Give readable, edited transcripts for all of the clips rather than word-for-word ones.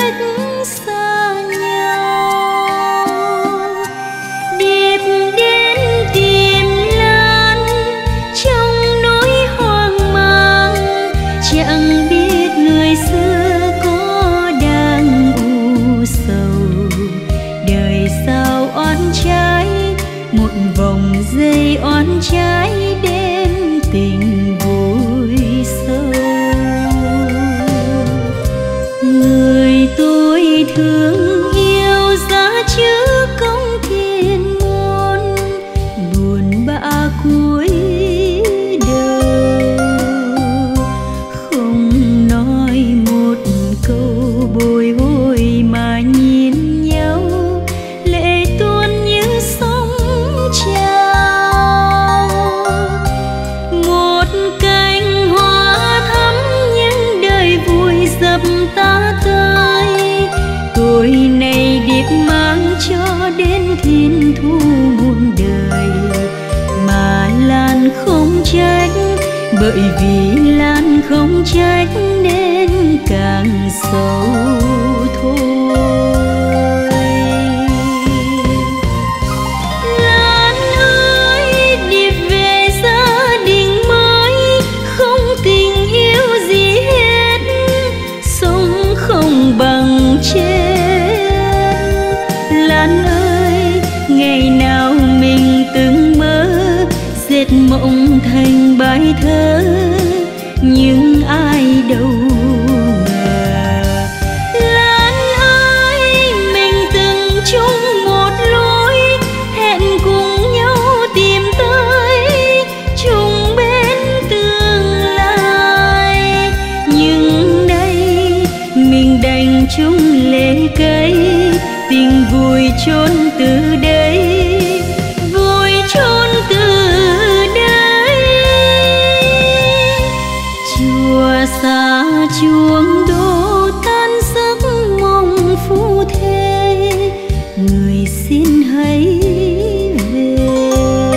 xa nhau. Điệp đến tìm Lan trong nỗi hoang mang, chẳng biết người xưa có đang u sầu. Đời sao oán trái, một vòng dây oán trái đến tình vùi sâu. Người tôi thương yêu giá chữ công thiên môn, buồn bã cuối đời không nói một câu bồi hồi mà nhìn nhau, lệ tuôn như sóng trào. Một cành hoa thắm những đời vui dập ta tới, tôi này điệp mang cho đến thiên thu muôn đời. Mà Lan không trách, bởi vì Lan không trách nên càng sâu thôi. Lan ơi, điệp về gia đình mới, không tình yêu gì hết, sống không bằng chết. Lan ơi, ngày nào mình từng mơ dệt mộng thành bài thơ, nhưng ai đâu ngờ. Lan ơi, mình từng chung một lối, hẹn cùng nhau tìm tới chung bên tương lai. Nhưng nay mình đành chung lệ cây, tình vùi chôn từ đây, vùi chôn từ đây. Chùa xa chuông đổ tan giấc mong phu thê, người xin hãy về.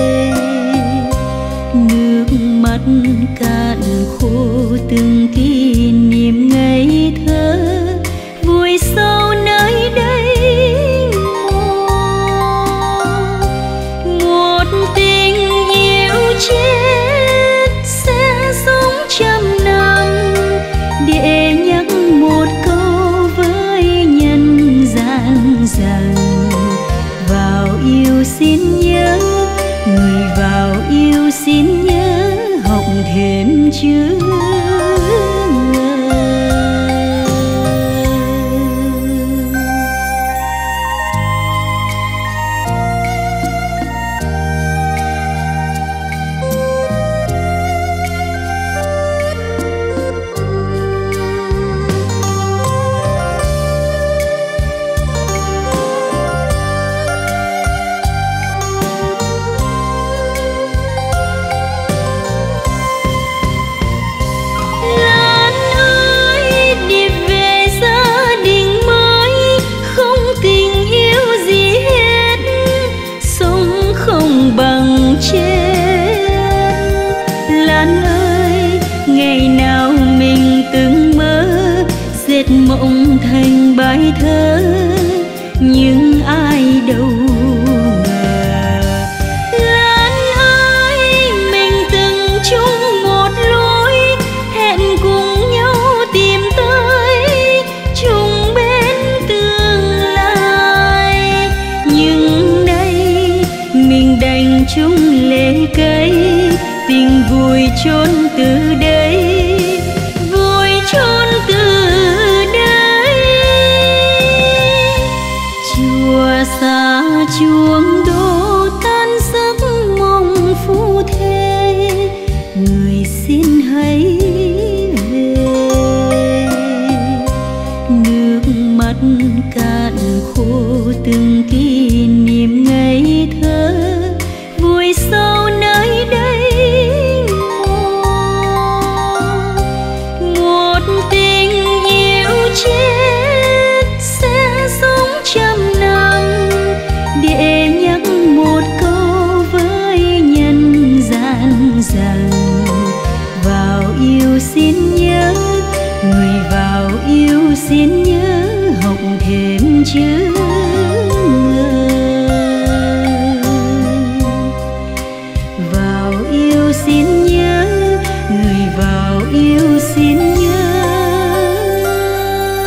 Nước mắt cạn khô từng kỷ niệm ngây thơ, vùi sâu nơi đây một tình yêu chết sẽ sống trăm năm, để nhắc một câu với nhân gian rằng vào yêu xin nhớ, người vào yêu xin nhớ họng thêm chữ bằng chết. Lan ơi, ngày nào mình từng mơ dệt mộng thành bài thơ, nhưng ai đâu ngờ. Lan ơi, mình từng chung một lối, hẹn cùng nhau tìm tới chung bên tương lai. Nhưng nay mình đành chung lệ cây, tình vùi chôn từ đây, vùi chôn từ đây. Chùa xa chuông đổ tan giấc mong phu thê, người xin hãy về. Nước mắt cạn khô từng kỷ niệm ngây thơ, vùi sâu nơi đây một tình yêu chết sẽ sống trăm năm, để nhắc một câu với nhân gian rằng vào yêu xin nhớ, người vào yêu xin nhớ thêm chữ ngờ. Vào yêu xin nhớ, người vào yêu xin nhớ,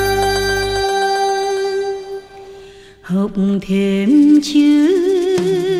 học thêm chữ